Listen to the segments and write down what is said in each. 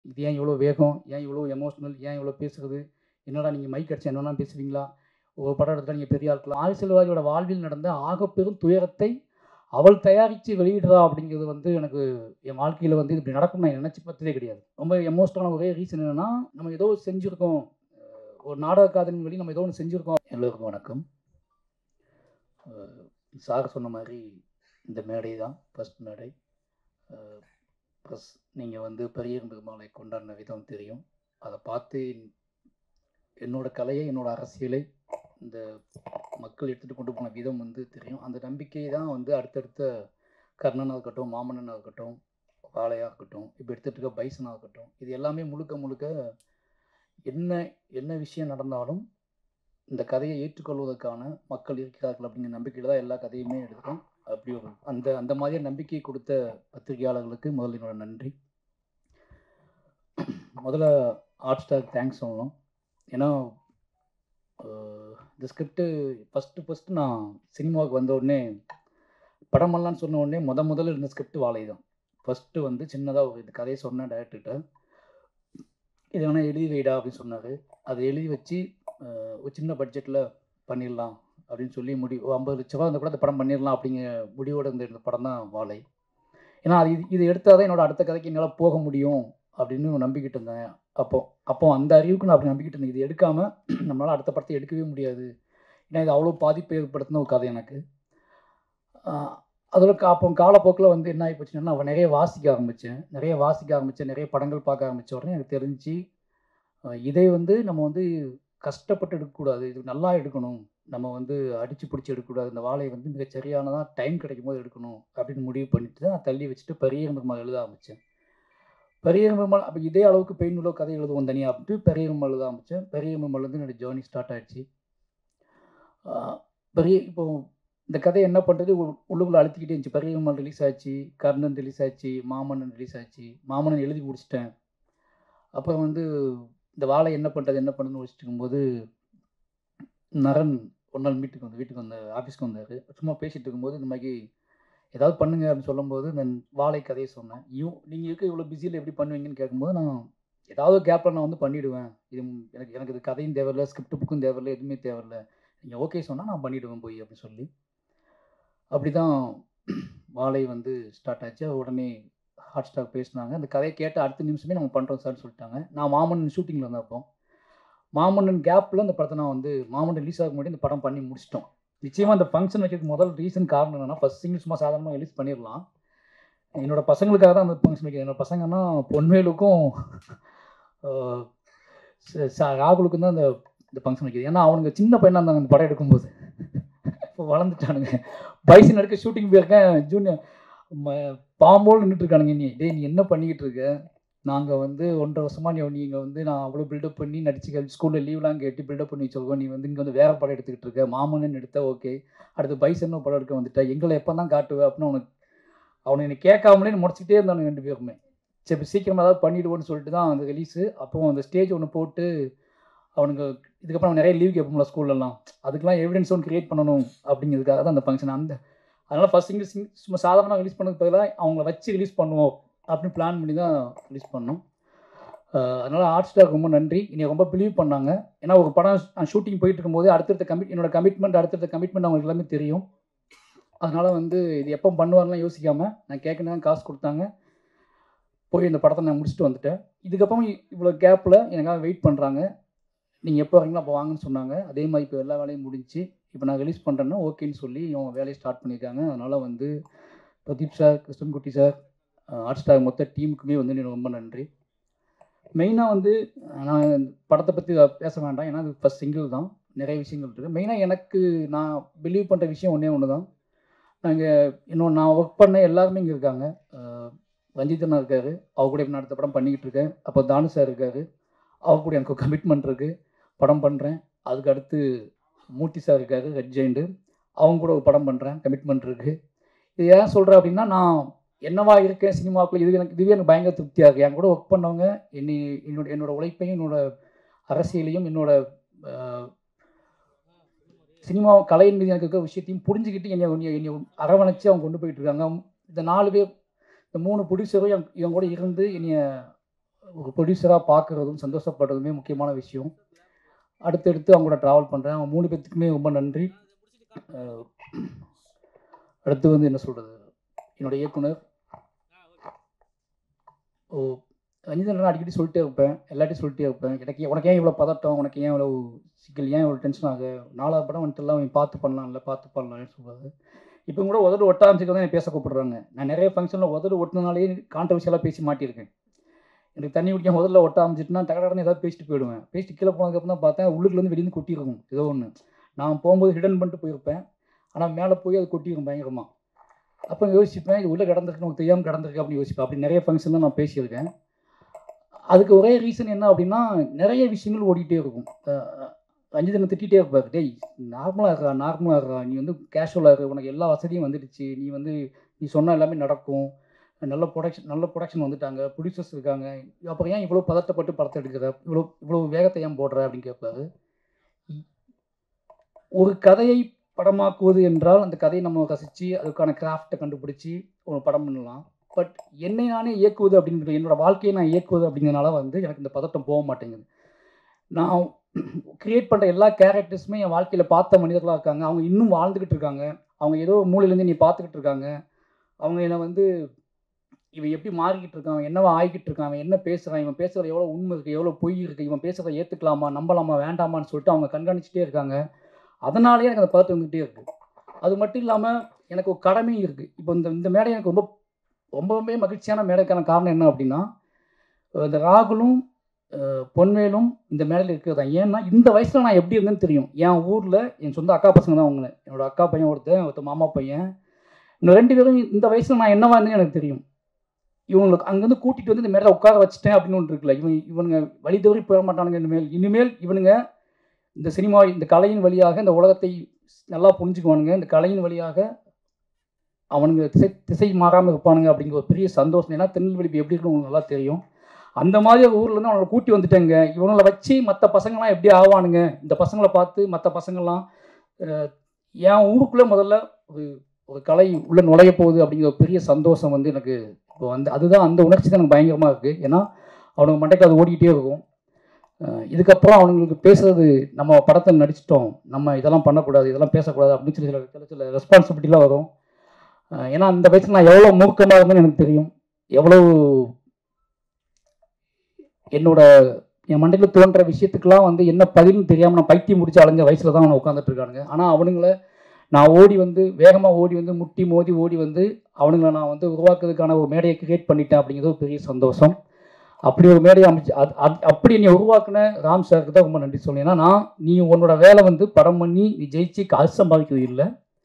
இது ஏன் இவ்வளோ வேகம், ஏன் இவ்வளோ எமோஷ்னல், ஏன் இவ்வளோ பேசுறது, என்னடா நீங்கள் மைக் அடிச்சா என்ன வேணாலும் பேசுவீங்களா, ஒரு படம் எடுத்தால் நீங்கள் பெரிய ஆட்கள். ஆதிசெல்வாரியோட வாழ்வில் நடந்த ஆகப்பெரும் துயரத்தை அவள் தயாரித்து வெளியிடுறா அப்படிங்கிறது வந்து எனக்கு என் வாழ்க்கையில் வந்து இப்படி நடக்கும் நான் நினச்சி பார்த்ததே கிடையாது. ரொம்ப எமோஷ்னலான ஒரே ரீசன் என்னென்னா, நம்ம ஏதோ செஞ்சுருக்கோம், ஒரு நாடக காதலின் வழி நம்ம ஏதோ ஒன்று செஞ்சுருக்கோம். எல்லோருக்கும் வணக்கம். சார் சொன்ன மாதிரி இந்த மேடை தான் ஃபஸ்ட் மேடை. ப்ளஸ் நீங்கள் வந்து பெரியன் பெருமாளை கொண்டாடின விதம் தெரியும். அதை பார்த்து என்னோடய கலையை, என்னோடய அரசியலை இந்த மக்கள் எடுத்துகிட்டு கொண்டு போன விதம் வந்து தெரியும். அந்த நம்பிக்கை தான் வந்து அடுத்தடுத்த கர்ணனாக இருக்கட்டும், மாமன்னனாக இருக்கட்டும், வாழையாக இருக்கட்டும், இப்போ எடுத்துகிட்டு இருக்க பைசனாக இருக்கட்டும், இது எல்லாமே முழுக்க முழுக்க என்ன என்ன விஷயம் நடந்தாலும் இந்த கதையை ஏற்றுக்கொள்வதற்கான மக்கள் இருக்கிறார்கள் அப்படிங்கிற நம்பிக்கையில் தான் எல்லா கதையுமே எடுக்கும். அப்படி ஒரு அந்த மாதிரியான நம்பிக்கை கொடுத்த பத்திரிகையாளர்களுக்கு முதல்ல என்னோட நன்றி. முதல்ல ஹாட் ஸ்டார் தேங்க்ஸ் சொல்லணும். ஏன்னா இந்த ஸ்கிரிப்டு ஃபஸ்ட்டு நான் சினிமாவுக்கு வந்த உடனே படமெல்லாம்னு சொன்ன உடனே முதல்ல இருந்த ஸ்கிரிப்ட் வாழை தான். ஃபஸ்ட்டு வந்து சின்னதாக ஒரு இந்த கதையை சொன்னேன் டைரக்டர்கிட்ட, இது வேணால் எழுதி வைடா அப்படின்னு சொன்னார். அதை எழுதி வச்சு ஒரு சின்ன பட்ஜெட்டில் பண்ணிடலாம் அப்படின்னு சொல்லி ஒரு 50 லட்ச ரூபா இருந்தால் கூட அந்த படம் பண்ணிடலாம் அப்படிங்கிற முடிவோடு இருந்த படம் தான் வாழை. ஏன்னா இது எடுத்தால் தான் என்னோடய அடுத்த கதைக்கு என்னால் போக முடியும் அப்படின்னு நம்பிக்கிட்டு இருந்தேன். அப்போ அந்த அறிவுக்கு நான் அப்படி நம்பிக்கிட்டு இருந்தேன். இது எடுக்காமல் நம்மளால் அடுத்த படத்தை எடுக்கவே முடியாது. ஏன்னா இது அவ்வளோ பாதிப்பை ஏற்படுத்தின ஒரு கதை எனக்கு. அதில் அப்போ காலப்போக்கில் வந்து என்ன ஆகி போச்சுன்னா, நான் நிறைய வாசிக்க ஆரம்பித்தேன். நிறைய படங்கள் பார்க்க ஆரம்பித்த உடனே எனக்கு தெரிஞ்சு இதை வந்து நம்ம வந்து கஷ்டப்பட்டு எடுக்கக்கூடாது, இது நல்லா எடுக்கணும், நம்ம வந்து அடித்து பிடிச்சி எடுக்கக்கூடாது, இந்த வாழையை வந்து மிக சரியானதாக டைம் கிடைக்கும் போது எடுக்கணும் அப்படின்னு முடிவு பண்ணிட்டு தான் நான் தள்ளி வச்சுட்டு பெரியன் பெருமாள் எழுத ஆரம்பித்தேன். பெரியன் பெருமாள் அப்போ இதே அளவுக்கு பெயினுள்ள கதை எழுதுவோம் தனியாக அப்படின்ட்டு பெரியன் பெருமாள் எழுத ஆரம்பித்தேன். பெரியன் பெருமாள் வந்து என்னோடய ஜேர்னி ஸ்டார்ட் ஆகிடுச்சு. இப்போ இந்த கதை என்ன பண்ணுறது உள்ளுக்குள்ளே அழுத்திக்கிட்டே இருந்துச்சு. பெரியன் பெருமாள் ரிலீஸ் ஆச்சு, கர்ணன் ரிலீஸ் ஆச்சு, மாமன்னன் ரிலீஸ் ஆச்சு. மாமன்னன் எழுதி முடிச்சிட்டேன். அப்புறம் வந்து இந்த வாழை என்ன பண்ணுறதுன்னு யோசிச்சுட்டு இருக்கும்போது நரன் ஒரு நாள் வீட்டுக்கு வந்த ஆஃபீஸ்க்கு வந்தார். சும்மா பேசிகிட்டு இருக்கும்போது இந்த மாதிரி ஏதாவது பண்ணுங்க அப்படின்னு சொல்லும்போது நான் வாழை கதையை சொன்னேன். நீங்கள் இருக்க இவ்வளோ பிஸியில் எப்படி பண்ணுவீங்கன்னு கேட்கும்போது, நான் ஏதாவது கேப்பில் நான் வந்து பண்ணிவிடுவேன். இது எனக்கு இது கதையும் தேவையில்லை, ஸ்கிரிப்ட் புக்கும் தேவையில்லை, எதுவுமே தேவையில்லை, நீங்கள் ஓகே சொன்னால் நான் பண்ணிவிடுவேன் போய் அப்படின்னு சொல்லி. அப்படி தான் வாழை வந்து ஸ்டார்ட் ஆச்சு. உடனே ஹாட் ஸ்டார் பேசினாங்க. அந்த கதையை கேட்ட அடுத்த நிமிஷமே நம்ம பண்ணுறோம் சார்னு சொல்லிட்டாங்க. நான் மாமன்னன் ஷூட்டிங்கில் இருந்தப்போ மாமன்னன் கேப்பில் அந்த படத்தை நான் வந்து மாமன்னன் ரிலீஸ் ஆக முன்னாடி இந்த படம் பண்ணி முடிச்சிட்டோம். நிச்சயமாக அந்த ஃபங்க்ஷன் வைக்கிறதுக்கு முதல் ரீசன் காரணம் என்னென்னா, ஃபஸ்ட் சிங்கிள் சும்மா சாதாரணமாக ரிலீஸ் பண்ணிடலாம். என்னோடய பசங்களுக்காக தான் அந்த ஃபங்க்ஷன் வைக்கிறேன். என்னோடய பசங்கன்னா பொன்வேலுக்கும் ராகுலுக்கும் தான் இந்த ஃபங்க்ஷன் வைக்கிறது. ஏன்னா அவனுங்க சின்ன பையனாக இருந்தாங்க அந்த படம் எடுக்கும்போது. இப்போ வளர்ந்துட்டானுங்க. பைசன் எடுக்க ஷூட்டிங் போயிருக்கேன். ஜூனியர் பாம்போல் நின்றுட்டுருக்கானுங்க. நீ என்ன பண்ணிக்கிட்டு இருக்க? நாங்கள் வந்து 1.5 வருஷமாக நீங்கள் வந்து நான் அவ்வளோ பில்டப் பண்ணி நடிச்சு ஸ்கூலில் லீவ்லாம் கேட்டு பில்டப் பண்ணி வச்சுருக்கோம். நீ வந்து இங்கே வந்து வேறு படம் எடுத்துக்கிட்டு இருக்க. மாமன்னன் எடுத்த ஓகே, அடுத்து பைசன்னு படம் எடுக்க வந்துட்டேன். எங்களை எப்போ தான் காட்டுவேன் அப்படின்னு அவனை என்னை கேட்காமலே முடிச்சுக்கிட்டே இருந்தானுங்க 2 பேருமே. சரி சீக்கிரமாக ஏதாவது பண்ணிவிடுவோன்னு சொல்லிட்டு தான் அந்த ரிலீஸு. அப்போ அந்த ஸ்டேஜ் ஒன்று போட்டு அவனுங்க இதுக்கப்புறம் நிறைய லீவ் கேட்போம்ல ஸ்கூல்லலாம், அதுக்கெலாம் எவிடன்ஸ் ஒன்று க்ரியேட் பண்ணணும் அப்படிங்கிறதுக்காக தான் அந்த ஃபங்க்ஷன். அதனால் ஃபஸ்ட் சிங்கிள் சும்மா சாதாரணமாக ரிலீஸ் பண்ணதுக்கு பதிலாக அவங்கள வச்சு ரிலீஸ் பண்ணுவோம் அப்படின்னு பிளான் பண்ணி தான் ரிலீஸ் பண்ணோம். அதனால் ஹாட் ஸ்டாருக்கு ரொம்ப நன்றி. என்னை ரொம்ப பிலீவ் பண்ணாங்க. ஏன்னா ஒரு படம் ஷூட்டிங் போயிட்டு இருக்கும்போது என்னோட கமிட்மெண்ட் அவங்களுக்கு எல்லாமே தெரியும். அதனால் வந்து இது எப்போ பண்ணுவார்லாம் யோசிக்காமல் நான் கேட்கணும் காசு கொடுத்தாங்க. போய் இந்த படத்தை நான் முடிச்சுட்டு வந்துட்டேன். இதுக்கப்புறம் இவ்வளோ கேப்பில் எனக்காக வெயிட் பண்ணுறாங்க. நீங்கள் எப்போ வரீங்களோ அப்போ வாங்கன்னு சொன்னாங்க. அதே மாதிரி இப்போ எல்லா வேலையும் முடிஞ்சு இப்போ நான் ரிலீஸ் பண்ணுறேன்னா ஓகேன்னு சொல்லி இவங்க வேலையை ஸ்டார்ட் பண்ணியிருக்காங்க. அதனால் வந்து Pradeep sir, Krishnankutty sir, Hotstar மொத்த டீமுக்குமே வந்து எனக்கு ரொம்ப நன்றி. மெயினாக வந்து நான் படத்தை பற்றி பேச வேண்டாம், ஏன்னா அது ஃபஸ்ட் சிங்கிள் தான், நிறைய விஷயங்கள் இருக்குது. மெயினாக எனக்கு நான் பிலீவ் பண்ணுற விஷயம் ஒன்று தான். நான் ஒர்க் பண்ண எல்லாருமே இங்கே இருக்காங்க. ரஞ்சித் இருக்கார், அவர் கூட இப்போ அடுத்த படம் பண்ணிக்கிட்டு இருக்கேன். அப்போ தானு சார் இருக்கார், அவர் கூட எனக்கு கமிட்மெண்ட் இருக்குது, படம் பண்ணுறேன். அதுக்கு அடுத்து மூர்த்தி சார் இருக்கார், ரெட் ஜெயிண்டு, அவங்க கூட ஒரு படம் பண்ணுறேன், கமிட்மெண்ட் இருக்குது. இது ஏன் சொல்கிறேன் அப்படின்னா, நான் என்னவா இருக்கேன் சினிமாவுக்குள்ள, இதுவே எனக்கு பயங்கர திருப்தியாக இருக்குது. என் கூட ஒர்க் பண்ணவங்க என்னோட உழைப்பையும் என்னோட அரசியலையும் என்னோட சினிமா கலையின் மீது எனக்கு இருக்கிற விஷயத்தையும் புரிஞ்சுக்கிட்டு என்னை அரவணைச்சு அவங்க கொண்டு போயிட்டு இருக்காங்க. இந்த 4 பேர், இந்த 3 ப்ரொடியூசரும் இவங்க கூட இருந்து என்னைய ஒரு ப்ரொடியூசராக பார்க்குறதும் சந்தோஷப்படுறதுமே முக்கியமான விஷயம். அடுத்தடுத்து அவங்க கூட ட்ராவல் பண்ணுறேன். அவங்க 3 பேத்துக்குமே ரொம்ப நன்றி. அடுத்து வந்து என்ன சொல்கிறது, என்னோடய இயக்குனர் ரஞ்சிதன் அடிக்கடி சொல்லிட்டே இருப்பேன், எல்லாத்தையும் சொல்லிட்டே இருப்பேன். உனக்கு ஏன் இவ்வளோ பதட்டம், உனக்கு ஏன் இவ்வளோ சிக்கல், ஏன் இவ்வளோ டென்ஷன் ஆகு, 4வது படம் வந்துட்டுலாம் பார்த்து பண்ணலாம்ல, பார்த்து பண்ணலாம்னு சொல்லுவாரு. இப்போ கூட உதடு ஒட்ட ஆரம்பிச்சுக்க தான் பேச கூப்பிடுறாங்க. நான் நிறைய ஃபங்க்ஷனில் உதடு ஒட்டினாலே கான்ட்ரவர்ஷியலாக பேசி மாட்டியிருக்கேன். எனக்கு தண்ணி குடிக்க முதல்ல ஒட்ட ஆரம்பிச்சிட்டுனா கடகடன்னு ஏதாவது பேசிட்டு போயிடுவேன். பேசிட்டு கீழே போனதுக்கப்புறம் தான் பார்த்தேன் உள்ளுக்குலேருந்து வெளியே கொட்டியிருக்கும் ஏதோ ஒன்று. நான் போகும்போது ஹிடன் பண்ணிட்டு போயிருப்பேன், ஆனால் மேலே போய் அது கொட்டியிருக்கும் பயங்கரமாக. அப்போ யோசிப்பேன், இது உள்ளே கிடந்திருக்கு நமக்கு தெரியாமல் கிடந்திருக்கு அப்படின்னு யோசிப்பேன். அப்படி நிறைய ஃபங்க்ஷன்லாம் நான் பேசியிருக்கேன். அதுக்கு ஒரே ரீசன் என்ன அப்படின்னா, நிறைய விஷயங்கள் ஓடிக்கிட்டே இருக்கும். ரஞ்சிதனை திட்டிகிட்டே இருப்பார், டேய் நார்மலாக இருக்கா, நீ வந்து கேஷுவலாக இரு, உனக்கு எல்லா வசதியும் வந்துடுச்சு, நீ சொன்ன எல்லாமே நடக்கும், நல்ல ப்ரொடக்ஷன் வந்துட்டாங்க, ப்ரொடியூசர்ஸ் இருக்காங்க, அப்புறம் ஏன் இவ்வளோ பதட்டப்பட்டு படத்தை எடுக்கிற, இவ்வளோ வேகத்தை ஏன் போடுற அப்படின்னு கேட்பாரு. ஒரு கதையை படமாக்குவது என்றால் அந்த கதையை நம்ம ரசித்து அதுக்கான கிராஃப்டை கண்டுபிடிச்சி ஒரு படம் பண்ணலாம். பட் என்னை நானே இயக்குவது அப்படிங்கிற, என்னோடய வாழ்க்கையை நான் இயக்குவது அப்படிங்கிறனால வந்து எனக்கு இந்த பதட்டம் போக மாட்டேங்குது. நான் கிரியேட் பண்ணுற எல்லா கேரக்டர்ஸுமே என் வாழ்க்கையில் பார்த்த மனிதர்களாக இருக்காங்க. அவங்க இன்னும் வாழ்ந்துக்கிட்டு இருக்காங்க. அவங்க ஏதோ மூலையிலேருந்து நீ பார்த்துக்கிட்டு இருக்காங்க. அவங்க என்னை வந்து இவன் எப்படி மாறிக்கிட்டு இருக்கான், என்னவா ஆகிக்கிட்டு இருக்கான், அவன் என்ன பேசுகிறான், இவன் பேசுகிறது எவ்வளோ உண்மை இருக்குது, எவ்வளோ பொய் இருக்குது, இவன் பேசுகிறத ஏற்றுக்கலாமா, நம்பலாமா, வேண்டாமான்னு சொல்லிட்டு அவங்க கண்காணிச்சிட்டே இருக்காங்க. அதனாலேயே எனக்கு அந்த பதட்டம் வந்துகிட்டே இருக்குது. அது மட்டும் இல்லாமல் எனக்கு ஒரு கடமையும் இருக்குது. இப்போ இந்த மேடை எனக்கு ரொம்பவே மகிழ்ச்சியான மேடைக்கான காரணம் என்ன அப்படின்னா, இந்த ராகுலும் பொன்வேலும் இந்த மேடையில் இருக்கிறது தான். ஏன்னா இந்த வயசில் நான் எப்படி இருந்தேன்னு தெரியும். என் ஊரில் என் சொந்த அக்கா பசங்க தான் அவங்க. என்னோட அக்கா பையன் ஒருத்தர் மாமா பையன். இன்னும் 2 பேரும் இந்த வயசில் நான் என்னவா இருந்தேன்னு எனக்கு தெரியும். இவங்களுக்கு அங்கேருந்து கூட்டிகிட்டு வந்து இந்த மேடையில் உட்கார வச்சுட்டேன் அப்படின்னு ஒன்று இருக்குல்ல, இவனுங்க வழி தவறி போக மாட்டானுங்க. இனிமேல் இவனுங்க இந்த சினிமா, இந்த கலையின் வழியாக இந்த உலகத்தை நல்லா புரிஞ்சுக்குவானுங்க. இந்த கலையின் வழியாக அவனுங்க திசை மாறாமல் இருப்பானுங்க அப்படிங்கிற ஒரு பெரிய சந்தோஷம். ஏன்னா திருநெல்வேலி எப்படி இருக்குன்னு உங்களுக்கு நல்லா தெரியும். அந்த மாதிரி ஊர்லேருந்து அவனை கூட்டி வந்துட்டேங்க. இவங்களை வச்சு மற்ற பசங்கள்லாம் எப்படி ஆவானுங்க, இந்த பசங்களை பார்த்து மற்ற பசங்கள்லாம் என் ஊருக்குள்ளே முதல்ல ஒரு கலை உள்ளே நுழைய போகுது அப்படிங்கிற ஒரு பெரிய சந்தோஷம் வந்து எனக்கு இப்போ வந்து அதுதான், அந்த உணர்ச்சி தான் எனக்கு பயங்கரமாக இருக்குது. ஏன்னா அவனுங்க மண்டைக்கு அது ஓடிக்கிட்டே இருக்கும். இதுக்கப்புறம் அவங்களுக்கு பேசுறது, நம்ம படத்தில் நடிச்சிட்டோம், நம்ம இதெல்லாம் பண்ணக்கூடாது, இதெல்லாம் பேசக்கூடாது அப்படின்னு சொல்லி சில ரெஸ்பான்சிபிலிட்டிலாம் வரும். ஏன்னா அந்த வயசில் நான் எவ்வளோ மூர்க்கமாக இருந்தேன்னு எனக்கு தெரியும். எவ்வளோ என் மண்டையில் தோன்ற விஷயத்துக்கெல்லாம் வந்து என்ன பதில்னு தெரியாமல் நான் பைத்தியம் முடிச்சு அலைஞ்ச வயசில் தான் அவனை உட்காந்துட்டு இருக்கானுங்க. ஆனால் அவனுங்களை நான் வேகமாக ஓடி வந்து முட்டி மோதி ஓடி வந்து அவனுங்களை நான் வந்து உருவாக்குறதுக்கான ஒரு மேடையை கிரியேட் பண்ணிட்டேன் அப்படிங்கிறது ஒரு பெரிய சந்தோஷம். அப்படி ஒரு மேடையை அமைச்சு அப்படி நீ உருவாக்குன ராம் சாருக்கு தான் ரொம்ப நன்றி சொல்லணும். ஏன்னா நீ உன்னோட வேலை வந்து படம் பண்ணி நீ ஜெயிச்சு காசு சம்பாதிக்கிறது இல்லை,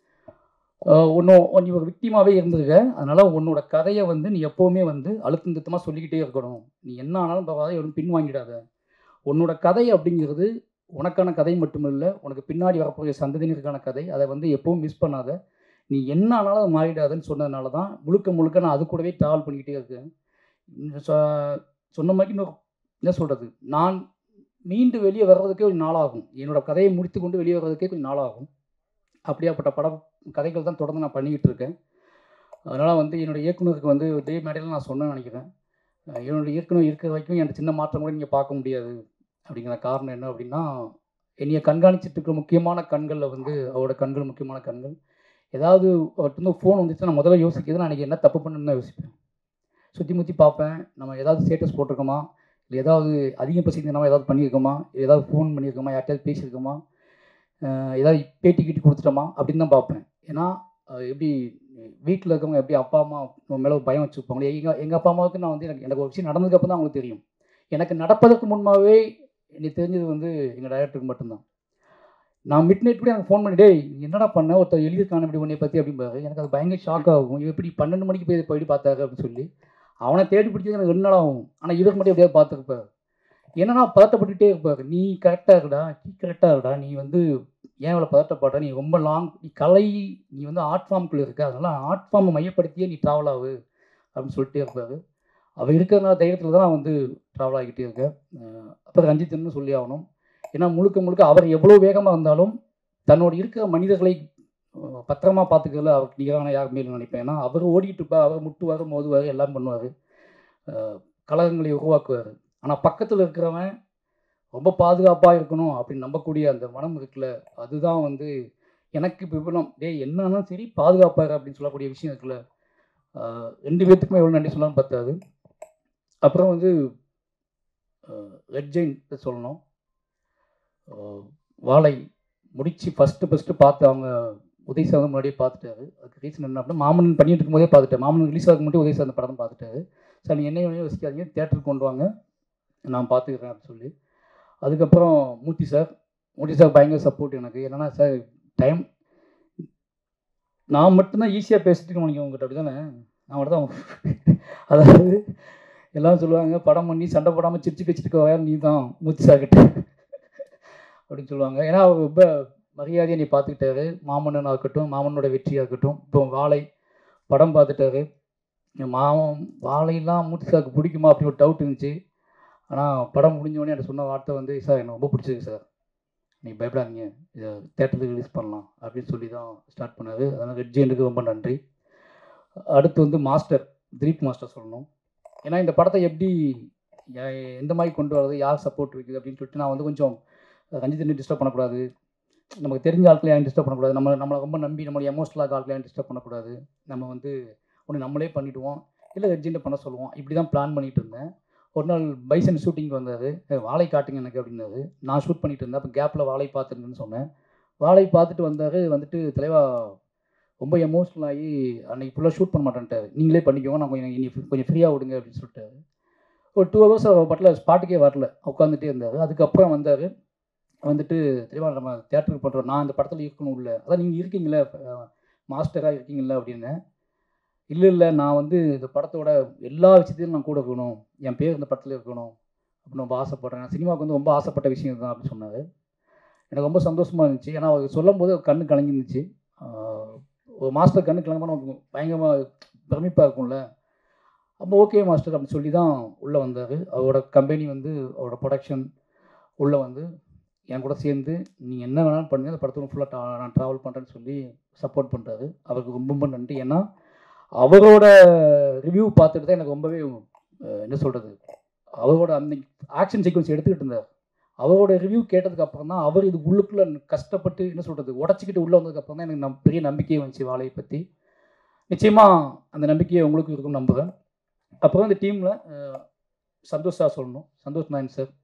நீ ஒரு விக்டிமாவே இருந்திருக்க. அதனால் உன்னோட கதையை வந்து நீ எப்போவுமே வந்து அழுத்தம் திருத்தமாக சொல்லிக்கிட்டே இருக்கணும். நீ என்ன ஆனாலும் பரவாயில்ல, எதுவும் பின் வாங்கிடாத. உன்னோட கதை அப்படிங்கிறது உனக்கான கதை மட்டுமில்லை, உனக்கு பின்னாடி வரக்கூடிய சந்ததியினருக்கான கதை. அதை வந்து எப்பவும் மிஸ் பண்ணாத. நீ என்ன ஆனாலும் அதை மாறிடாதுன்னு சொன்னதுனால தான் முழுக்க நான் அது கூடவே ட்ராவல் பண்ணிக்கிட்டே இருக்கேன். சொன்ன மாதிரி இன்னும் என்ன சொல்கிறது, நான் மீண்டு வெளியே வர்றதுக்கே கொஞ்சம் நாளாகும். என்னோடய கதையை முடித்து கொண்டு வெளியே வர்றதுக்கே கொஞ்சம் நாளாகும். அப்படியாப்பட்ட கதைகள் தான் தொடர்ந்து நான் பண்ணிக்கிட்டு இருக்கேன். அதனால் வந்து என்னோடய இயக்குனருக்கு வந்து இதே மேடையில் நான் சொன்னேன்னு நினைக்கிறேன். என்னோடய இயக்குனர் இருக்கிற வரைக்கும் எனக்கு சின்ன மாற்றம் கூட நீங்கள் பார்க்க முடியாது. அப்படிங்கிற காரணம் என்ன அப்படின்னா, என்னைய கண்காணிச்சிட்டு இருக்கிற முக்கியமான கண்களில் வந்து அவரோட கண்கள் முக்கியமான கண்கள். ஏதாவது அவர்கிட்ட வந்து ஃபோன் வந்துச்சுன்னா நான் முதல்ல யோசிக்கிறது, நான் அன்றைக்கி என்ன தப்பு பண்ணுன்னு தான் யோசிப்பேன். சுற்றி முற்றி பார்ப்பேன், நம்ம ஏதாவது ஸ்டேட்டஸ் போட்டிருக்கோமா, இல்லை ஏதாவது அதிகம் பசிக்கிறோமா, ஏதாவது பண்ணியிருக்கோமா, ஏதாவது ஃபோன் பண்ணியிருக்கோமா, யார்கிட்டயாவது பேசியிருக்கோமா, ஏதாவது பேட்டி கீட்டி கொடுத்துட்டோமா அப்படின்னு தான் பார்ப்பேன். ஏன்னா எப்படி வீட்டில் இருக்கவங்க எப்படி அப்பா அம்மா மேலே பயம் வச்சுருப்பாங்களே, எங்கள் அப்பா அம்மாவுக்கு நான் வந்து எனக்கு ஒரு விஷயம் நடந்ததுக்கப்புறம் தான் அவங்களுக்கு தெரியும். எனக்கு நடப்பதற்கு முன்பாகவே எனக்கு தெரிஞ்சது வந்து எங்கள் டைரக்டருக்கு மட்டும்தான். நான் மிட் நைட் கூட எனக்கு ஃபோன் பண்ணி, டேய் என்னடா பண்ண, ஒருத்தர் எழுதியிருக்கான இப்படி உன்னை பற்றி அப்படிம்பாரு. எனக்கு அது பயங்கர ஷாக் ஆகும். எப்படி 12 மணிக்கு போய் பார்த்தாரு அப்படின்னு சொல்லி அவனை தேடி பிடிச்சது எனக்கு 2 நாள் ஆகும். ஆனால் இதற்கு மட்டும் எப்படியாவது பார்த்துருப்பார். என்னன்னா பதட்டப்பட்டுகிட்டே இருப்பார். நீ கரெக்டாக இருக்குடா, நீ வந்து ஏன் இவ்வளோ பதட்டப்படுற, நீ ரொம்ப நீ கலை, நீ வந்து ஆர்ட் ஃபார்முக்குள்ளே இருக்க, அதனால் ஆர்ட் ஃபார்மை மையப்படுத்தியே நீ ட்ராவல் ஆகு அப்படின்னு சொல்லிட்டே இருப்பார். அவர் இருக்கிறதுனால தைரியத்தில் தான் நான் வந்து ட்ராவல் ஆகிக்கிட்டே இருக்கேன். அப்புறம் ரஞ்சித்னு சொல்லி ஆகணும். ஏன்னா முழுக்க அவர் எவ்வளோ வேகமாக இருந்தாலும் தன்னோட இருக்கிற மனிதர்களை பத்திரமா பார்த்துக்கிறதுல அவருக்கு நிகரான யாருமே நினைப்பேன். ஏன்னா அவர் ஓடிட்டு இருப்பார், அவர் முட்டுவார், மோதுவார், எல்லாம் பண்ணுவார். கலகங்களை உருவாக்குவார். ஆனால் பக்கத்தில் இருக்கிறவன் ரொம்ப பாதுகாப்பாக இருக்கணும் அப்படின்னு நம்பக்கூடிய அந்த மனம் இருக்குல்ல, அதுதான் வந்து எனக்கு இப்போ விபலம். டேய் என்னன்னாலும் சரி பாதுகாப்பாக அப்படின்னு சொல்லக்கூடிய விஷயம் இருக்குல்ல, 2 பேர்த்துக்குமே எவ்வளோ நன்றி சொல்லலாம்னு பத்தாது. அப்புறம் வந்து ரெட் ஜெயின்ட் சொல்லணும். வாழை முடித்து ஃபஸ்ட்டு பார்த்து அவங்க உதய் சார் முன்னாடியே பார்த்துட்டாரு. அதுக்கு ரீசன் என்ன அப்படின்னா, மாமன் பண்ணிட்டு இருக்கும்போதே பார்த்துட்டேன். மாமன் ரிலீஸ் ஆகும் மட்டும் உதய் சார் அந்த படம் பார்த்துட்டாரு. சார் நீங்கள் என்ன வேணும் யோசிக்காதீங்க, தேட்டருக்கு கொண்டு வாங்க, நான் பார்த்துக்கிறேன் அப்படின்னு சொல்லி. அதுக்கப்புறம் மூர்த்தி சார் பயங்கர சப்போர்ட் எனக்கு. என்னென்னா சார் டைம் நான் மட்டும்தான் ஈஸியாக பேசிட்டு நினைக்கிறேன் உங்கள்கிட்ட, அப்படி தானே? நான் மட்டும் தான் அதாவது எல்லாம் சொல்லுவாங்க, படம் பண்ணி சண்டை போடாமல் சிரிச்சு வச்சுட்டு வேறு நீ தான் மூர்த்தி சார் கிட்ட அப்படின்னு சொல்லுவாங்க. ஏன்னா அவர் ரொம்ப மரியாதையை நீ பார்த்துக்கிட்டாரு. மாமன்னன் ஆகட்டும், மாமனோட வெற்றியாக இருக்கட்டும், இப்போ வாழை படம் பார்த்துட்டாரு. வாழையெல்லாம் மூர்த்தி சாருக்கு பிடிக்குமா அப்படின்னு ஒரு டவுட் இருந்துச்சு. ஆனால் படம் முடிஞ்சோடனே எனக்கு சொன்ன வார்த்தை வந்து, சார் எனக்கு ரொம்ப பிடிச்சிருக்கு சார், நீங்கள் பயப்படாதீங்க, இதை தேட்டருக்கு ரிலீஸ் பண்ணலாம் அப்படின்னு சொல்லி தான் ஸ்டார்ட் பண்ணார். அதனால் ரெட் ஜெயின்ட்டுக்கு ரொம்ப நன்றி. அடுத்து வந்து மாஸ்டர் திலீப் மாஸ்டர் சொல்லணும். ஏன்னா இந்த படத்தை எப்படி எந்த மாதிரி கொண்டு வரது, யார் சப்போர்ட் வைக்குது அப்படின்னு சொல்லிட்டு நான் வந்து கொஞ்சம் ரஞ்சித் டிஸ்டர்ப் பண்ணக்கூடாது, நமக்கு தெரிஞ்ச ஆட்களை யாரும் டிஸ்டர்ப் பண்ணக்கூடாது, நம்மளை ரொம்ப நம்பி நம்மளுடைய எமோஷனலாக ஆட்களை யாரும் டிஸ்டர்ப் பண்ணக்கூடாது, நம்ம வந்து ஒன்று நம்மளே பண்ணிவிடுவோம், இல்லை ரெட் ஜெயின்ட்டை பண்ண சொல்லுவோம், இப்படி தான் பிளான் பண்ணிகிட்டு இருந்தேன். ஒரு நாள் பைசன் ஷூட்டிங்க்கு வந்தார். வாழை காட்டுங்க எனக்கு அப்படின்னாரு. நான் ஷூட் பண்ணிட்டு இருந்தேன். அப்போ கேப்பில் வாழை பார்த்துருந்தேன்னு சொன்னேன். வாழை பார்த்துட்டு வந்தார். வந்துட்டு தலைவா ரொம்ப எமோஷ்னல் ஆகி அன்றைக்கி ஃபுல்லாக ஷூட் பண்ண மாட்டேன்ட்டார், நீங்களே பண்ணிக்கோங்க, நான் கொஞ்சம் ஃப்ரீயாக விடுங்க அப்படின்னு சொல்லிட்டாரு. ஒரு 2 hours பட்டில் ஸ்பாட்டுக்கே வரல, உட்காந்துட்டே இருந்தார். அதுக்கப்புறம் வந்தார். வந்துட்டு தலைவா நம்ம தேட்டருக்கு பண்ணுறோம், நான் இந்த படத்தில் இருக்கணும் இல்லை, அதான் நீங்கள் இருக்கீங்களே மாஸ்டராக இருக்கீங்களா அப்படின்னு. இல்லை நான் வந்து இந்த படத்தோட எல்லா விஷயத்தையும் நான் கூட இருக்கணும், என் பேர் இந்த படத்தில் இருக்கணும் அப்படின்னு ரொம்ப ஆசைப்பட்றேன், சினிமாவுக்கு வந்து ரொம்ப ஆசைப்பட்ட விஷயம் தான் அப்படின்னு சொன்னார். எனக்கு ரொம்ப சந்தோஷமாக இருந்துச்சு. ஏன்னா அவர் சொல்லும் போது கண்ணு கலங்கிருந்துச்சு. ஒரு மாஸ்டர் கண்ணு கலங்கமான நமக்கு பயங்கரமாக பிரமிப்பாக இருக்கும்ல. அப்போ ஓகே மாஸ்டர் அப்படின்னு சொல்லி தான் உள்ளே வந்தார். அவரோட கம்பெனி வந்து அவரோட ப்ரொடக்ஷன் உள்ளே வந்து என் கூட சேர்ந்து நீங்கள் என்ன வேணாலும் பண்ணுங்கள், அந்த படத்தில் ஃபுல்லாக நான் ட்ராவல் பண்ணுறேன்னு சொல்லி சப்போர்ட் பண்ணுறாரு. அவருக்கு ரொம்ப ரொம்ப நன்றி. ஏன்னா அவரோட ரிவ்யூ பார்த்துட்டு தான் எனக்கு ரொம்பவே என்ன சொல்கிறது, அவரோட அந்த ஆக்ஷன் சீக்வன்ஸ் எடுத்துக்கிட்டு இருந்தார். அவரோட ரிவ்யூ கேட்டதுக்கப்புறம் தான் அவர் இது உள்ளுக்குள்ளே கஷ்டப்பட்டு என்ன சொல்கிறது உடச்சிக்கிட்டு உள்ளே வந்ததுக்கப்புறம் தான் எனக்கு பெரிய நம்பிக்கையை வந்துச்சு வாழையை பற்றி. நிச்சயமாக அந்த நம்பிக்கையை உங்களுக்கு இருக்கும்னு நம்புகிறேன். அப்புறம் இந்த டீமில் சந்தோஷ் சார் சொல்லணும். சந்தோஷ் நாயன் சார்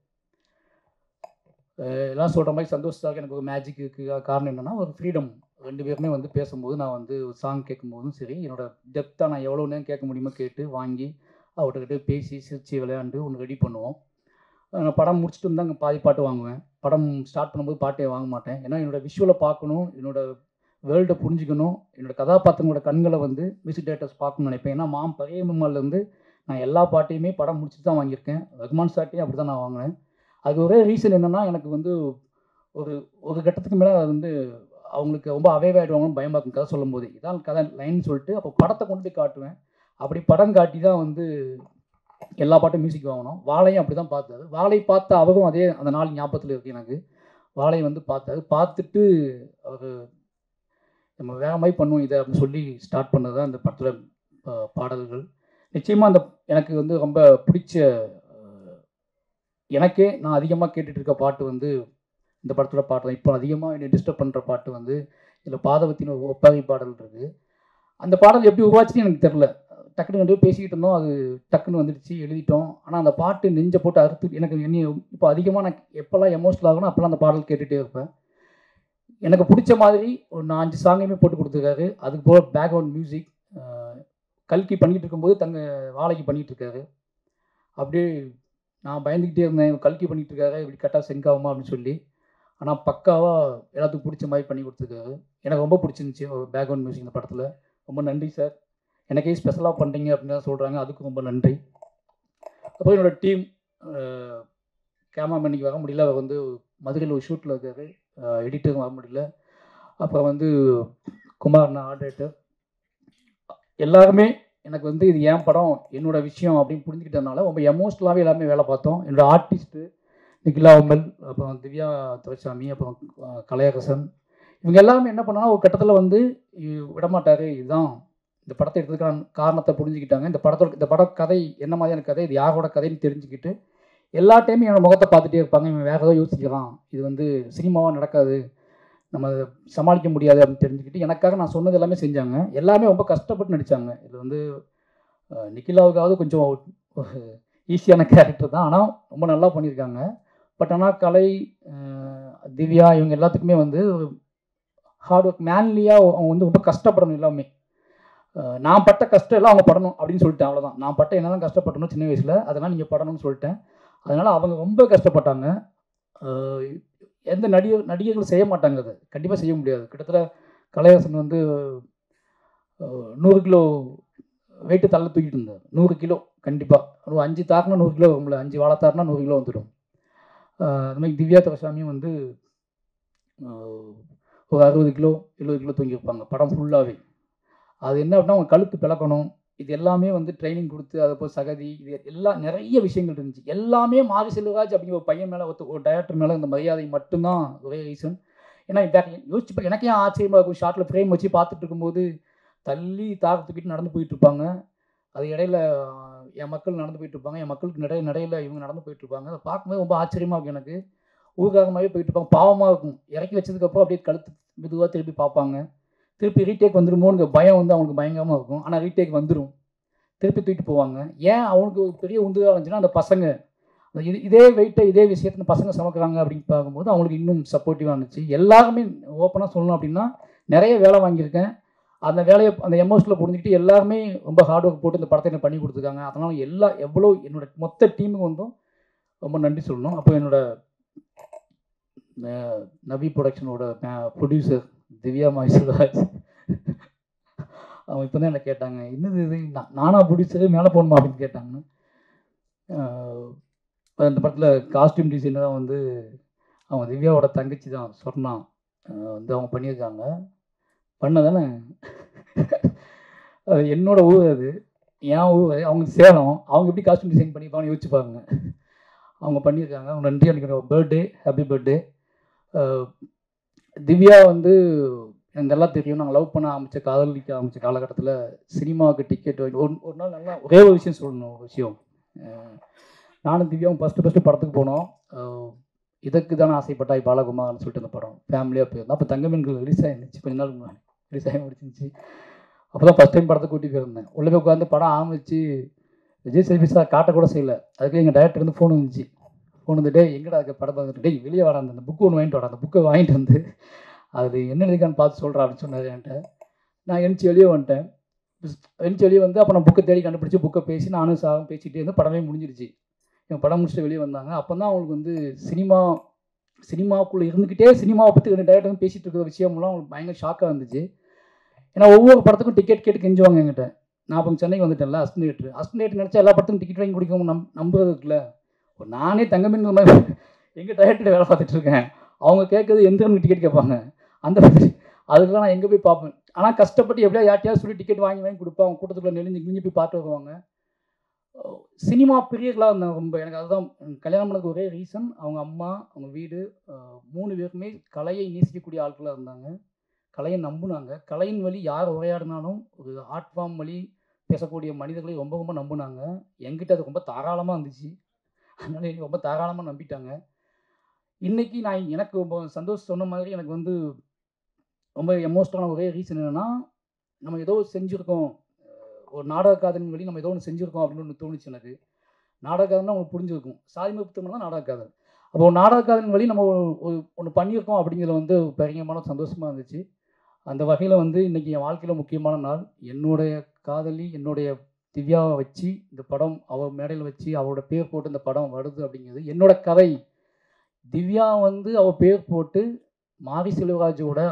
எல்லாம் சொல்கிற மாதிரி சந்தோஷ் சாருக்கு எனக்கு ஒரு மேஜிக் இருக்குது. காரணம் என்னென்னா ஒரு ஃப்ரீடம். 2 பேருமே வந்து பேசும்போது நான் வந்து ஒரு சாங் கேட்கும்போதும் சரி, என்னோடய டெப்த்தாக நான் எவ்வளோ நேரம் கேட்க முடியுமோ கேட்டு வாங்கி அவர்கிட்ட பேசி சிரித்து விளையாண்டு ஒன்று ரெடி பண்ணுவோம். நான் படம் முடிச்சுட்டு இருந்தால் அங்கே பாதி பாட்டு வாங்குவேன். படம் ஸ்டார்ட் பண்ணும்போது பாட்டே வாங்க மாட்டேன். ஏன்னா என்னோடய விஷுவலை பார்க்கணும், என்னோடய வேர்ல்டை புரிஞ்சுக்கணும், என்னோடய கதாபாத்திரங்களோட கண்களை வந்து மியூசிக் டேரக்டர்ஸ் பார்க்கணும்னு நினைப்பேன். ஏன்னா பழைய எம்எம்ஆர்லேருந்து நான் எல்லா பாட்டையுமே படம் முடிச்சுட்டு தான் வாங்கியிருக்கேன். ரகுமான் சார்ட்டையும் அப்படி தான் நான் வாங்கினேன். அது ஒரே ரீசன் என்னென்னா, எனக்கு வந்து ஒரு கட்டத்துக்கு மேலே அது வந்து அவங்களுக்கு ரொம்ப அவேவாயிடுவாங்கன்னு பயமாக இருக்கும் கதை சொல்லும் போது. இதான் கதை லைன் சொல்லிட்டு அப்போ படத்தை கொண்டு போய் காட்டுவேன். அப்படி படம் காட்டி தான் வந்து எல்லா பாட்டும் மியூசிக் வாங்கணும். வாழையும் அப்படி தான் பார்த்தாரு. வாழை பார்த்த அவரும் அதே அந்த நாள் ஞாபகத்தில் இருக்குது எனக்கு. வாழை வந்து பார்த்தாரு. பார்த்துட்டு அவர் நம்ம வேற மாதிரி பண்ணுவோம் இதை அப்படின்னு சொல்லி ஸ்டார்ட் பண்ணது தான் இந்த படத்தில் பாடல்கள். நிச்சயமாக அந்த எனக்கு வந்து ரொம்ப பிடிச்ச, எனக்கே நான் அதிகமாக கேட்டுட்டு இருக்க பாட்டு வந்து இந்த படத்தோட பாட்டு தான். இப்போ அதிகமாக என்னை டிஸ்டர்ப் பண்ணுற பாட்டு வந்து இதில் பாதவத்தின் ஒரு ஒப்பாரி பாடல் இருக்குது. அந்த பாடல் எப்படி உருவாச்சுன்னு எனக்கு தெரில. டக்குன்னு 2 பேரும் பேசிக்கிட்டு இருந்தோம், அது டக்குன்னு வந்துடுச்சு, எழுதிட்டோம். ஆனால் அந்த பாட்டு நெஞ்சை போட்டு அறுத்து எனக்கு இப்போ அதிகமாக நான் எப்போல்லாம் எமோஷனல் ஆகணும் அப்போல்லாம் அந்த பாடல் கேட்டுகிட்டே இருப்பேன். எனக்கு பிடிச்ச மாதிரி ஒரு 4-5 சாங்கையுமே போட்டு கொடுத்துருக்காரு. அதுக்கு போக பேக்ரவுண்ட் மியூசிக் கல்கி பண்ணிகிட்டு இருக்கும்போது வாழைக்கு பண்ணிகிட்டு இருக்காரு. அப்படியே நான் பயந்துக்கிட்டே இருந்தேன், கல்கி பண்ணிகிட்டு இருக்காரு, இப்படி கரெக்டாக சென்க் ஆகுமா அப்படின்னு சொல்லி. ஆனால் பக்காவாக எல்லாத்துக்கும் பிடிச்ச மாதிரி பண்ணி கொடுத்துருக்காரு. எனக்கு ரொம்ப பிடிச்சிருந்துச்சி பேக்ரவுண்ட் மியூசிக் இந்த படத்தில். ரொம்ப நன்றி சார், எனக்கே ஸ்பெஷலாக பண்ணுறீங்க அப்படின்னு தான் சொல்கிறாங்க, அதுக்கும் ரொம்ப நன்றி. அப்புறம் என்னோடய டீம் கேமராமேன் இன்னைக்கு வர முடியல, அவர் வந்து மதுரையில் ஒரு ஷூட்டில் இருக்காரு, எடிட்டரும் வர முடியல. அப்புறம் வந்து குமார்னா ஆர்டரேட்டர், எல்லாருமே எனக்கு வந்து இது என் படம் என்னோடய விஷயம் அப்படின்னு புரிஞ்சுக்கிட்டதுனால ரொம்ப எமோஷ்னலாகவே எல்லாமே வேலை பார்த்தோம். என்னோடய ஆர்டிஸ்ட்டு நிகிலா உமல், அப்புறம் திவ்யா துரைசாமி, அப்புறம் கலையரசன், இவங்க எல்லாருமே என்ன பண்ணாலும் ஒரு கட்டத்தில் வந்து விடமாட்டார், இதுதான் இந்த படத்தை எடுத்ததுக்கான காரணத்தை புரிஞ்சுக்கிட்டாங்க. இந்த பட கதை என்ன மாதிரியான கதை, இது யாரோட கதைன்னு தெரிஞ்சுக்கிட்டு எல்லா டைமும் என்னோட முகத்தை பார்த்துட்டே இருப்பாங்க. இவன் வேறு ஏதோ யோசிக்கிறான், இது வந்து சினிமாவாக நடக்காது, நம்ம சமாளிக்க முடியாது அப்படின்னு தெரிஞ்சுக்கிட்டு எனக்காக நான் சொன்னது எல்லாமே செஞ்சாங்க. எல்லாமே ரொம்ப கஷ்டப்பட்டு நடித்தாங்க. இது வந்து நிக்கிலாவுக்காவது கொஞ்சம் ஈஸியான கேரக்டர் தான், ஆனால் ரொம்ப நல்லா பண்ணியிருக்காங்க. பட் ஆனால் கலை, திவ்யா இவங்க எல்லாத்துக்குமே வந்து ஹார்ட் ஒர்க், மேன்லியாக அவங்க வந்து ரொம்ப கஷ்டப்படணும் எல்லாமே. நான் பட்ட கஷ்டம் எல்லாம் அவங்க படணும் அப்படின்னு சொல்லிட்டேன், அவ்வளோதான். நான் பட்ட என்னதான் கஷ்டப்பட்டணும் சின்ன வயசில், அதெல்லாம் நீங்கள் படணும்னு சொல்லிட்டேன். அதனால் அவங்க ரொம்ப கஷ்டப்பட்டாங்க. எந்த நடிகர்கள் செய்ய மாட்டாங்க, அதை கண்டிப்பாக செய்ய முடியாது. கிட்டத்தட்ட கலையரசன் வந்து 100 கிலோ வெயிட்டு தள்ள தூக்கிட்டு இருந்தார். 100 கிலோ கண்டிப்பாக. ஒரு 5 தாக்குனா 100 கிலோ வரும்ல, 5 வாழை தாக்குனா 100 கிலோ வந்துடும். அது மாதிரி திவ்யா துரைசாமியும் வந்து ஒரு 60 கிலோ 70 கிலோ தூங்கியிருப்பாங்க படம் ஃபுல்லாகவே. அது என்ன அப்படின்னா அவங்க கழுத்து பிளக்கணும், இது எல்லாமே வந்து ட்ரைனிங் கொடுத்து அதை போய் சகதி, இது எல்லாம் நிறைய விஷயங்கள் இருந்துச்சு. எல்லாமே மாரி செல்வராஜ் அப்படிங்கிற ஒரு பையன் மேலே, ஒரு டைரக்டர் மேலே இந்த மரியாதை மட்டும்தான் ஒரே ரீசன். ஏன்னா யோசிச்சு எனக்கே ஆச்சரியமாக இருக்கும், ஷார்ட்டில் ஃப்ரேம் வச்சு பார்த்துட்டு இருக்கும்போது தள்ளி தாக்கத்துக்கிட்டு நடந்து போயிட்டு இருப்பாங்க. அது இடையில என் மக்கள் நடந்து போயிட்டு இருப்பாங்க, என் மக்களுக்கு நடையில இவங்க நடந்து போயிட்டு இருப்பாங்க. அதை பார்க்கும்போது ரொம்ப ஆச்சரியமாக இருக்கும் எனக்கு. ஊர்காரமாகவே போயிட்டு இருப்பாங்க, பாவமாக இருக்கும். இறக்கி வச்சதுக்கப்புறம் அப்படியே கழுத்து மெதுவாக திருப்பி பார்ப்பாங்க. திருப்பி ரீடேக் வந்துடுமோன்னு பயம் வந்து அவங்களுக்கு பயங்கரமாக இருக்கும். ஆனால் ரீடேக் வந்துடும், திருப்பி தூக்கிட்டு போவாங்க. ஏன் அவனுக்கு ஒரு பெரிய உந்துதலாக இருந்துச்சுன்னா, அந்த பசங்க இதே வெயிட்டை இதே விஷயத்தை பசங்க சமைக்கிறாங்க அப்படின்னு பார்க்கும்போது அவங்களுக்கு இன்னும் சப்போர்ட்டிவாக இருந்துச்சு. எல்லாருமே ஓப்பனாக சொல்லணும் அப்படின்னா நிறைய வேலை வாங்கியிருக்கேன். அந்த வேலையை அந்த எமோஷனில் புரிஞ்சுக்கிட்டு எல்லாருமே ரொம்ப ஹார்ட் ஒர்க் போட்டு இந்த படத்தை எனக்கு பண்ணி கொடுத்துருக்காங்க. அதனால் எவ்வளோ என்னோட மொத்த டீமுக்கு வந்தும் ரொம்ப நன்றி சொல்லணும். அப்போ என்னோட நவி ப்ரொடக்ஷனோட ப்ரொடியூசர் திவ்யா மைசூராஜ், அவங்க இப்போ தான் என்ன கேட்டாங்க, என்னது இது நானா ப்ரொடியூசரே மேலே போகணுமா அப்படின்னு கேட்டாங்க. அந்த படத்தில் காஸ்டியூம் டிசைனராக வந்து அவங்க திவ்யாவோட தங்கச்சி தான் சொன்னா வந்து அவங்க பண்ணியிருக்காங்க. பண்ணதானே அது என்னோட ஊர், அது என் ஊர், அவங்க சேலம். அவங்க எப்படி காஸ்டியூம் டிசைன் பண்ணியிருப்பாங்கன்னு யோசிச்சு பாருங்க. அவங்க பண்ணியிருக்காங்க. அவங்க நன்றி அன்றைக்கி பர்த்டே, ஹாப்பி பர்த்டே. திவ்யா வந்து எனக்கு நல்லா தெரியும். நாங்கள் லவ் பண்ண காதலிக்க ஆரம்பித்த காலகட்டத்தில் சினிமாவுக்கு டிக்கெட் வாங்கி ஒரு நாள் நல்லா ஒரே ஒரு விஷயம் சொல்லணும். ஒரு விஷயம், நானும் திவ்யாவும் ஃபஸ்ட்டு படத்துக்கு போனோம். இதற்கு தானே ஆசைப்பட்டாய் பாலகுமார்னு சொல்லிட்டு அந்த படம் ஃபேமிலியாக போயிருந்தோம். அப்போ தங்கமீன்கள் ரிலீஸ் ஆகிருந்துச்சு, கொஞ்ச நாள் முன்னாடி ரிலீஸ் ஆகி முடிச்சிருந்துச்சு. அப்போ தான் ஃபஸ்ட் டைம் படத்தை கூட்டி போயிருந்தேன். உள்ளே போய் உட்காந்து படம் ஆரம்பிச்சு விஜய் சேதுபதி சார் காட்டக்கூட செய்யலை. அதுக்கு எங்கள் டைரக்டர் வந்து ஃபோன் வந்துச்சு. ஃபோன் வந்துட்டு எங்கடா அதுக்கு படம் பார்த்துட்டு, டேய் வெளியே வாடா, அந்த புக்கு ஒன்று வாங்கிட்டு வாடா, அந்த புக்கை வாங்கிட்டு வந்து அது என்ன எழுதிக்கான்னு பார்த்து சொல்கிறா அப்படின்னு சொன்னார் என்கிட்ட. நான் எழுந்துச்சி வெளியே வந்துட்டேன். எழுந்துச்சி வெளியே வந்து அப்போ நான் புக்கை தேடி கண்டுபிடிச்சி புக்கை பேசி நானும் சாரும் பேசிகிட்டே இருந்து படமே முடிஞ்சிருச்சு. என் படம் முடிச்சுட்டு வெளியே வந்தாங்க. அப்போ தான் அவங்களுக்கு வந்து சினிமாவுக்குள்ளே இருந்துக்கிட்டே சினிமாவை பற்றி ரெண்டு டைரக்டர் வந்து பேசிகிட்டு இருக்கிற விஷயம்லாம் அவங்களுக்கு பயங்கர ஷாக்காக இருந்துச்சு. ஏன்னா ஒவ்வொரு படத்துக்கும் டிக்கெட் கேட்டு கெஞ்சுவாங்க என்கிட்ட. நான் அப்போ சென்னைக்கு வந்துட்டேன்ல, அஸ்டேட் நினச்சா எல்லா படத்துக்கும் டிக்கெட் வாங்கி குடிக்கவும் நம்புறது இருக்குல்ல. நானே தங்கமீன் மாதிரி எங்கள் டைரக்டர் வேலை பார்த்துட்டு இருக்கேன். அவங்க கேட்குறது எந்த டிக்கெட் கேட்பாங்க, அந்த அதுக்கெல்லாம் நான் எங்கே போய் பார்ப்பேன். ஆனால் கஷ்டப்பட்டு எப்படியா யார்ட்டையாவது சொல்லி டிக்கெட் வாங்கி கொடுப்பேன். அவங்க கூட்டத்துக்குள்ளே நெளிஞ்சு போய் பார்த்து வருவாங்க. சினிமா பிரியர்களாக இருந்தாங்க ரொம்ப. எனக்கு அதுதான் கல்யாணம் பண்ணதுக்கு ஒரே ரீசன், அவங்க அம்மா, அவங்க வீடு, 3 பேருமே கலையை நேசிக்கக்கூடிய ஆட்களாக இருந்தாங்க. கலையை நம்புனாங்க. கலையின் வழி யார் உரையாடினாலும் ஒரு ஆர்ட் ஃபார்ம் வழி பேசக்கூடிய மனிதர்களை ரொம்ப ரொம்ப நம்புனாங்க. என்கிட்ட அது ரொம்ப தாராளமாக இருந்துச்சு. அதனால எனக்கு ரொம்ப தாராளமாக நம்பிட்டாங்க. இன்றைக்கி எனக்கு ரொம்ப சந்தோஷம். சொன்ன மாதிரி எனக்கு வந்து ரொம்ப எமோஷனலான ஒரே ரீசன் என்னென்னா, நம்ம ஏதோ செஞ்சுருக்கோம், ஒரு நாடக காதலின் வழி நம்ம ஏதோ ஒன்று செஞ்சுருக்கோம் அப்படின்னு ஒன்று தோணுச்சு எனக்கு. நாடக காதல்னா உங்களுக்கு புரிஞ்சுருக்கும், சாதிமுகத்துக்கு தான் நாடக காதல். அப்போ நாடக காதலின் வழி நம்ம ஒன்று பண்ணியிருக்கோம் அப்படிங்கிறது வந்து பயங்கரமான சந்தோஷமாக இருந்துச்சு. அந்த வகையில் வந்து இன்றைக்கி என் வாழ்க்கையில் முக்கியமான நாள். என்னுடைய காதலி, என்னுடைய திவ்யாவை வச்சு இந்த படம் அவள் மேடையில் வச்சு அவளோட பேர் போட்டு இந்த படம் வருது அப்படிங்கிறது என்னோட கதை. திவ்யா வந்து அவள் பேர் போட்டு மாரி செல்வராஜோட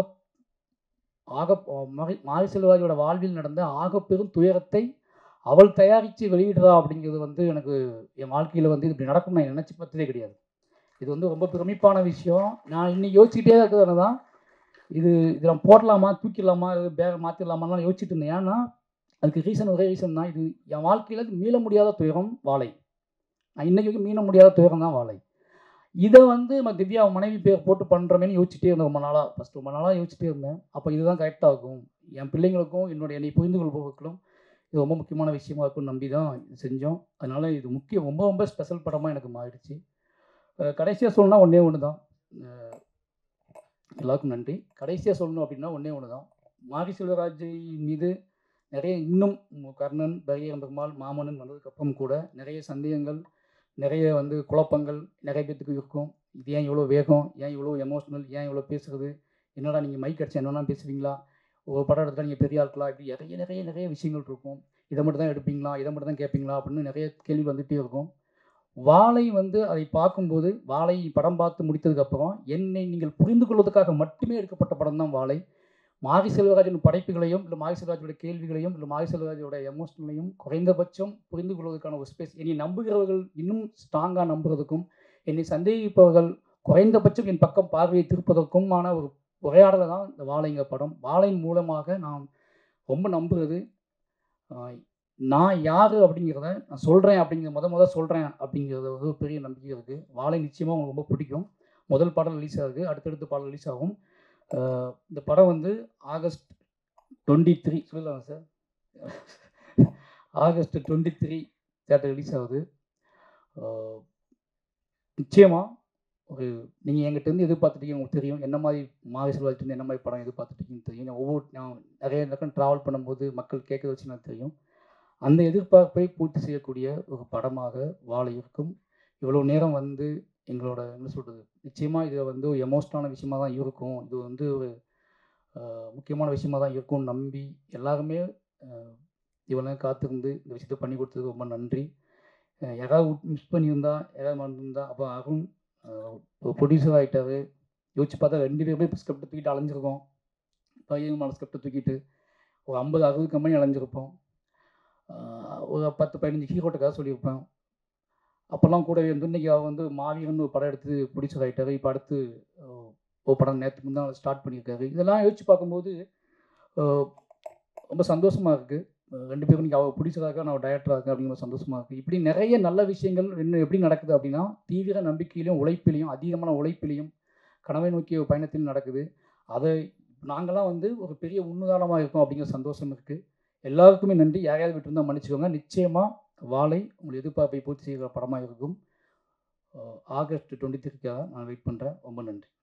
மாரி செல்வராஜோட வாழ்வில் நடந்த ஆகப்பெரும் துயரத்தை அவள் தயாரித்து வெளியிடுறா அப்படிங்கிறது வந்து எனக்கு என் வாழ்க்கையில் வந்து இப்படி நடக்கும் நான் நினச்சி பார்த்ததே கிடையாது. இது வந்து ரொம்ப பிரமிப்பான விஷயம். நான் இன்னைக்கு யோசிச்சுட்டே இருக்கிறது தான், இது நம்ம போடலாமா, தூக்கிடலாமா, பேக மாற்றிடலாமான்னு யோசிச்சுட்டு இருந்தேன். ஏன்னா அதுக்கு ஒரே ரீசன் தான். இது என் வாழ்க்கையில் மீள முடியாத துயரம் வாழை. நான் இன்றைக்கி மீள முடியாத துயரம் தான் வாழை. இதை வந்து நம்ம திவ்யா மனைவி பேர் போட்டு பண்ணுறமேனு யோசிச்சுட்டே இருந்தேன் ரொம்ப நாளாக யோசிச்சுட்டே இருந்தேன். அப்போ இதுதான் கரெக்டாக இருக்கும், என் பிள்ளைங்களுக்கும் என்னை புரிந்து கொள்பவர்களும் இது ரொம்ப முக்கியமான விஷயமா இருக்கும்னு நம்பி தான் இது செஞ்சோம். அதனால் இது ரொம்ப ரொம்ப ஸ்பெஷல் படமாக எனக்கு மாறிடுச்சு. கடைசியாக சொல்லணும்னா ஒன்றே ஒன்று தான். எல்லாருக்கும் நன்றி. கடைசியாக சொல்லணும் அப்படின்னா ஒன்றே ஒன்று தான். மாரி செல்வராஜ் மீது நிறைய இன்னும் கர்ணன், பரியேறும் பெருமாள், மாமன்னன் வந்ததுக்கப்புறம் கூட நிறைய சந்தேகங்கள், நிறைய வந்து குழப்பங்கள் நிறைய பேத்துக்கு இருக்கும். இது ஏன் இவ்வளோ வேகம், ஏன் இவ்வளோ எமோஷ்னல், ஏன் இவ்வளோ பேசுகிறது, என்னடா நீங்கள் மைக் அடிச்சா என்னென்னா பேசுவீங்களா, ஒரு படம் எடுத்தால் நீங்கள் பெரிய ஆட்களா, இப்படி நிறைய நிறைய நிறைய விஷயங்கள் இருக்கும். இதை மட்டும் தான் எடுப்பீங்களா, இதை மட்டும் தான் கேட்பீங்களா அப்படின்னு நிறைய கேள்வி வந்துகிட்டே இருக்கும். வாழை வந்து அதை பார்க்கும்போது, வாழை படம் பார்த்து முடித்ததுக்கப்புறம் என்னை நீங்கள் புரிந்து கொள்வதற்காக மட்டுமே எடுக்கப்பட்ட படம் தான் வாழை. மாரி செல்வராஜின் படைப்புகளையும், இல்லை மாரி செல்வராஜோட கேள்விகளையும், இல்லை மாரி செல்வராஜோட எமோஷனலையும் குறைந்தபட்சம் புரிந்து கொள்வதற்கான ஒரு ஸ்பேஸ், என்னை நம்புகிறவர்கள் இன்னும் ஸ்ட்ராங்காக நம்புறதுக்கும், என்னை சந்தேகிப்பவர்கள் குறைந்தபட்சம் என் பக்கம் பார்வையை திருப்பதற்குமான ஒரு உரையாடலை தான் இந்த வாழைங்க படம். வாழையின் மூலமாக நான் ரொம்ப நம்புகிறது, நான் யார் அப்படிங்கிறத நான் சொல்கிறேன், அப்படிங்கிற சொல்கிறேன் அப்படிங்கிறது ஒரு பெரிய நம்பிக்கை இருக்குது. வாழை நிச்சயமாக உங்களுக்கு ரொம்ப பிடிக்கும். முதல் பாடல் ரிலீஸ் ஆகுது, அடுத்தடுத்த பாடல் ரிலீஸ் ஆகும். இந்த படம் வந்து ஆகஸ்ட் 23 சொல்லலாமா சார்? ஆகஸ்ட் 23 தியேட்டர் ரிலீஸ் ஆகுது. நிச்சயமாக ஒரு நீங்கள் எங்கிட்டேருந்து எதிர்பார்த்துட்டீங்க, உங்களுக்கு தெரியும் என்ன மாதிரி மாரி செல்வராஜ்லேருந்து என்ன மாதிரி படம் எதிர்பார்த்துட்டீங்கன்னு தெரியும். நான் நிறைய பக்கம் ட்ராவல் பண்ணும்போது மக்கள் கேட்குறத வச்சு எனக்கு தெரியும். அந்த எதிர்பார்ப்பை பூர்த்தி செய்யக்கூடிய ஒரு படமாக வாழை இருக்கும். இவ்வளோ நேரம் வந்து எங்களோட என்ன சொல்கிறது, நிச்சயமாக இது வந்து ஒரு எமோஷனலான விஷயமா தான் இருக்கும், இது வந்து ஒரு முக்கியமான விஷயமா தான் இருக்கும்னு நம்பி எல்லாருமே இவ்வளோ நேரம் காத்திருந்து இந்த விஷயத்தை பண்ணி கொடுத்ததுக்கு ரொம்ப நன்றி. யாராவது மிஸ் பண்ணியிருந்தா, யாராவது மறந்துருந்தா, அப்போ அருண் ஒரு ப்ரொடியூசர் ஆகிட்டார். யோசிச்சு பார்த்தா 2 பேருமே இப்போ ஸ்கிரிப்டை தூக்கிட்டு அலைஞ்சிருக்கோம். பையன் ஸ்கிரிப்டை தூக்கிட்டு ஒரு 50-60 கம்பெனி அலைஞ்சிருப்போம். ஒரு 10-15 ஹீரோட்ட கதை சொல்லியிருப்பேன். அப்போல்லாம் கூடவே வந்து இன்றைக்கி அவர் வந்து மாவீரன் ஒரு படம் எடுத்து ப்ரொடியூசர் ஆகிட்டார். இப்போ அடுத்து ஒரு படம் நேற்று முந்தான் ஸ்டார்ட் பண்ணியிருக்காரு. இதெல்லாம் யோசிச்சு பார்க்கும்போது ரொம்ப சந்தோஷமாக இருக்குது. 2 பேரும் இன்றைக்கி அவர் ப்ரொடியூசராக இருக்கா, நான் டைரக்டராக இருக்கேன் அப்படிங்கிற சந்தோஷமாக இருக்குது. இப்படி நிறைய நல்ல விஷயங்கள் இன்னும் எப்படி நடக்குது அப்படின்னா, தீவிர நம்பிக்கையிலையும் உழைப்பிலையும், அதிகமான உழைப்பிலையும், கனவை நோக்கிய பயணத்திலும் நடக்குது. அதை நாங்கள்லாம் வந்து ஒரு பெரிய முன்னுதாரணமாக இருக்கோம் அப்படிங்கிற சந்தோஷம் இருக்குது. எல்லாருக்குமே நன்றி. யாரையாவது விட்டுருந்தால் மன்னிச்சுக்கோங்க. நிச்சயமாக வாழை உங்கள் எதிர்பார்ப்பை பூர்த்தி செய்கிற படமாக இருக்கும். ஆகஸ்ட் 23க்காக நான் வெயிட் பண்ணுறேன். ரொம்ப நன்றி.